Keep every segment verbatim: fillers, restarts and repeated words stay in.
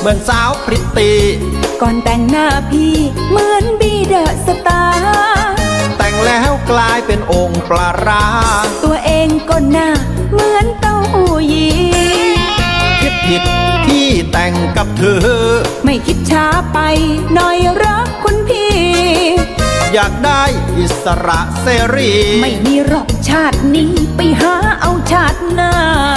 เหมือนสาวพริตตี้ก่อนแต่งหน้าพี่เหมือนบีเดอะสตาร์แต่งแล้วกลายเป็นองค์ปลาร้าตัวเองก็หน้าเหมือนเต้ายี้คิดผิดที่แต่งกับเธอไม่คิดช้าไปหน่อยรักคุณพี่อยากได้อิสระเสรีไม่มีหรอกชาตินี้ไปหาเอาชาติหน้า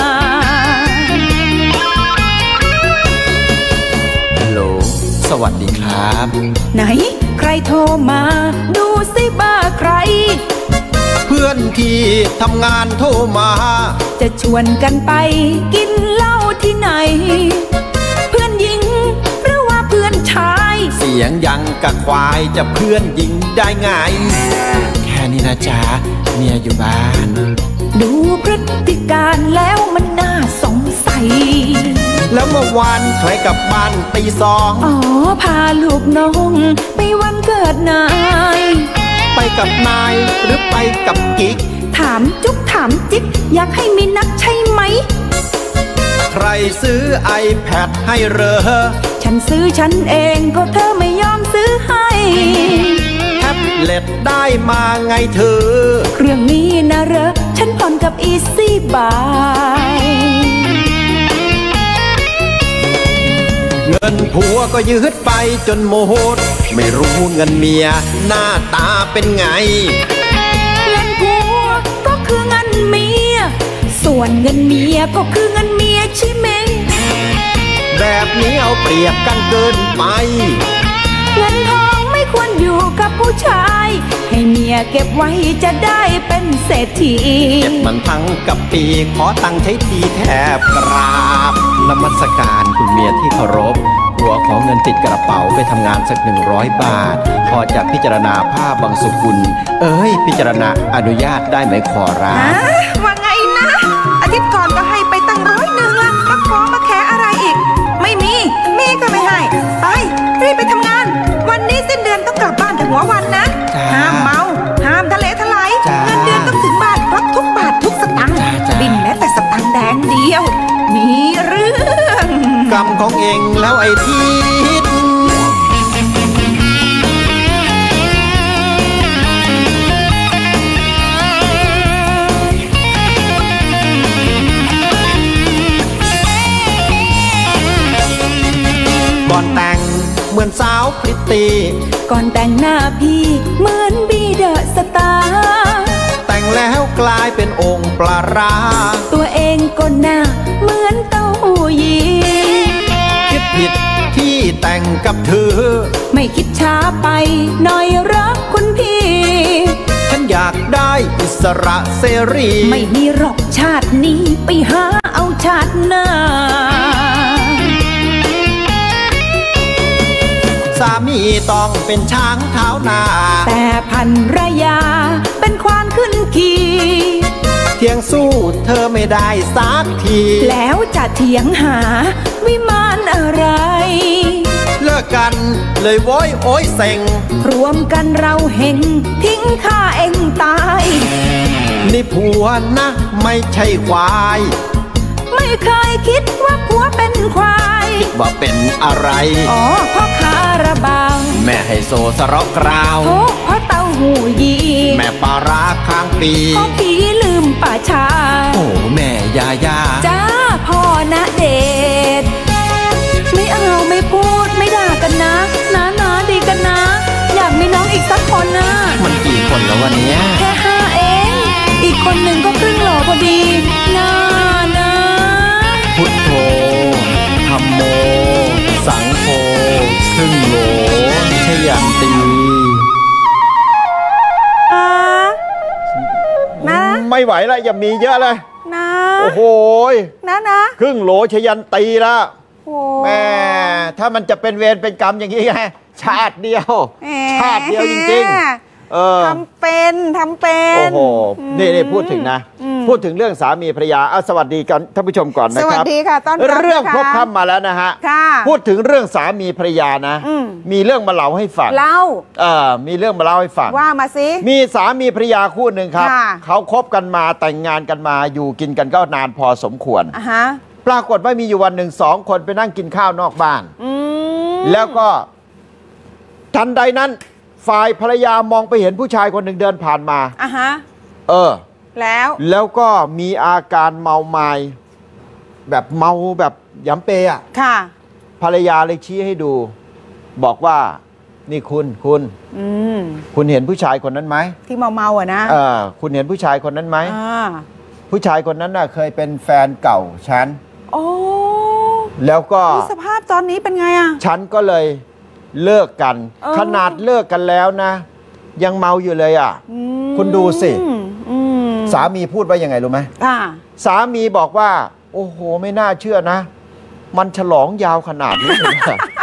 ฮัลโหลสวัสดีครับไหนใครโทรมาดูสิบ้าใครเพื่อนที่ทำงานโทรมาจะชวนกันไปกินเหล้าที่ไหนเพื่อนหญิงหรือว่าเพื่อนชายเสียงยังกะควายจะเพื่อนหญิงได้ไงแค่นี้นะจ๊ะเมียอยู่บ้านดูพฤติการแล้วมันน่าสงสัยแล้วเมื่อวานใครกลับบ้านตีสองอ๋อพาลูกน้องไปวันเกิดนายไปกับนายหรือไปกับกิ๊กถามจุ๊บถามจิ๊กอยากให้มีนักใช่ไหมใครซื้อ ไอแพด ให้เหรอฉันซื้อฉันเองก็เธอไม่ยอมซื้อให้แท็บเล็ตได้มาไงเธอเครื่องนี้นะเหรอฉันผ่อนกับ Easy Buy เงินผัวก็ยืดไปจนโมโหไม่รู้เงินเมียหน้าตาเป็นไงเงินผัวก็คือเงินเมียส่วนเงินเมียก็คือเงินเมียใช่ไหมแบบนี้เอาเปรียบกันเกินไปเงินทองไม่ควรอยู่กับผู้ชายให้เมียเก็บไว้จะได้เป็นเศรษฐีเก็บมันทั้งกับปีขอตังค์ใช้ทีแทบกราบนมัสการคุณเมียที่เคารพหัวของเงินติดกระเป๋าไปทำงานสักหนึ่งร้อยบาทพอจะพิจารณาภาพบางสุกุลเอ้ยพิจารณาอนุญาตได้ไหมขอรับว่าไงนะอาทิตย์ก่อนก็ให้ไปตั้งร้อยหนึ่งละมาขอมาแค่อะไรอีกไม่มีแม่ก็ไม่ให้ไปรีบไปทำงานวันนี้สิ้นเดือนต้องกลับบ้านถึงหัววันนะห้ามเมาห้ามทะเลทลายเงินเดือนต้องถึงบ้านครบทุกบาททุกสตางค์บินแม้แต่สตางค์แดงเดียวมีเรื่องกรรมของเองแล้วไอ้ทิศก่อนแต่งเหมือนสาวพริตตี้ก่อนแต่งหน้าพี่เหมือนบีเดอะสตาร์แต่งแล้วกลายเป็นองค์ปลาร้าตัวเองก็หน้าเหมือนเต้ายี้คิดผิดที่แต่งกับเธอไม่คิดช้าไปหน่อยรักคุณพี่ฉันอยากได้อิสระเสรีไม่มีหรอกชาตินี้ไปหาเอาชาติหน้าสามีต้องเป็นช้างเท้าหน้าแต่ภรรยาเป็นควานขึ้นขี่เถียงสู้เธอไม่ได้สักทีแล้วจะเถียงหาวิมานอะไรเลิกกันเลยโว้ยโอ้ยเซ็งรวมกันเราเห็งทิ้งข้าเองตายนี่ผัวนะไม่ใช่ควายไม่เคยคิดว่าผัวเป็นควายคิดว่าเป็นอะไรอ๋อพ่อคาราบาวแม่ให้โซสระกราวโอ้พ่อเต้าหูยีแม่ปลาร้าค้างปีพ่อผีลืมป่าชาโอ้แม่ยายาจ้าพ่อนะเดชไม่เอาไม่พูดไม่ด่ากันนะนะนะดีกันนะอยากมีน้องอีกสักคนนะมันกี่คนแล้ววันนี้แค่ห้าเองอีกคนหนึ่งก็ครึ่งหล่อพอดีนะนะพุทโธธัมโมสังโฆครึ่งโหลชยันตีนะไม่ไหวแล้วอย่ามีเยอะเลยนะโอ้โหนะนะครึ่งโหลชยันตีแล้วแม่ถ้ามันจะเป็นเวรเป็นกรรมอย่างนี้ไงชาติเดียวชาติเดียวจริงๆเออทำเป็นทำเป็นโอ้โหนี่นี่พูดถึงนะพูดถึงเรื่องสามีภรรยาเอาสวัสดีกันท่านผู้ชมก่อนนะครับสวัสดีค่ะต้อนรับเรื่องพบค่ำมาแล้วนะฮะพูดถึงเรื่องสามีภรรยานะมีเรื่องมาเล่าให้ฟังเล่าเออมีเรื่องมาเล่าให้ฟังว่ามาสิมีสามีภรรยาคู่หนึ่งครับเขาคบกันมาแต่งงานกันมาอยู่กินกันก็นานพอสมควรปรากฏว่ามีอยู่วันหนึ่งสองคนไปนั่งกินข้าวนอกบ้านอืมแล้วก็ทันใดนั้นฝ่ายภรรยามองไปเห็นผู้ชายคนหนึ่งเดินผ่านมาอ่ะฮะเออแล้วแล้วก็มีอาการเมาไมา้แบบเมาแบบยำเปย์อ่ะค่ะภรรยาเลยชี้ให้ดู บอกว่านี่คุณคุณอืมคุณเห็นผู้ชายคนนั้นไหมที่เมาเมาๆอ่ะนะเออคุณเห็นผู้ชายคนนั้นไหมอ่าผู้ชายคนนั้นน่ะเคยเป็นแฟนเก่าฉันโอ้แล้วก็สภาพตอนนี้เป็นไงอ่ะฉันก็เลยเลิกกันเออขนาดเลิกกันแล้วนะ ยังเมาอยู่เลยอ่ะอืมคุณดูสิอืมสามีพูดว่ายังไงรู้ไหมค่ะสามีบอกว่า โอ้โห ไม่น่าเชื่อนะ มันฉลองยาวขนาดนี้เลยนะ